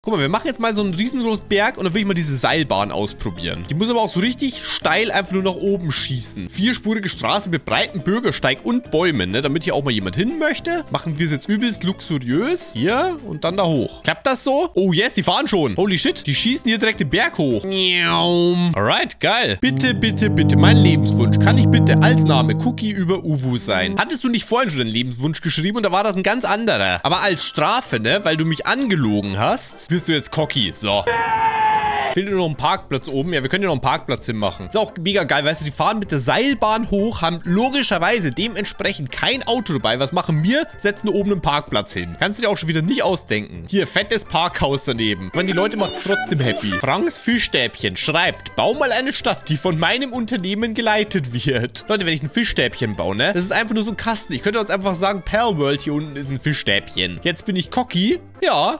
Guck mal, wir machen jetzt mal so einen riesengroßen Berg und dann will ich mal diese Seilbahn ausprobieren. Die muss aber auch so richtig steil einfach nur nach oben schießen. Vierspurige Straße mit breiten Bürgersteig und Bäumen, ne? Damit hier auch mal jemand hin möchte. Machen wir es jetzt übelst luxuriös. Hier und dann da hoch. Klappt das so? Oh yes, die fahren schon. Holy shit, die schießen hier direkt den Berg hoch. Alright, geil. Bitte, bitte, bitte, mein Lebenswunsch. Kann ich bitte als Name Cookie über Uwu sein? Hattest du nicht vorhin schon deinen Lebenswunsch geschrieben und da war das ein ganz anderer. Aber als Strafe, ne, weil du mich angelogen hast, wirst du jetzt Cocky. So. Fehlt nur noch ein Parkplatz oben. Ja, wir können ja noch einen Parkplatz hinmachen. Ist auch mega geil, weißt du, die fahren mit der Seilbahn hoch, haben logischerweise dementsprechend kein Auto dabei. Was machen wir? Setzen oben einen Parkplatz hin. Kannst du dir auch schon wieder nicht ausdenken. Hier, fettes Parkhaus daneben. Ich meine, die Leute machen trotzdem happy. Franks Fischstäbchen schreibt, bau mal eine Stadt, die von meinem Unternehmen geleitet wird. Leute, wenn ich ein Fischstäbchen baue, ne? Das ist einfach nur so ein Kasten. Ich könnte uns einfach sagen, Pearl World hier unten ist ein Fischstäbchen. Jetzt bin ich cocky. Ja,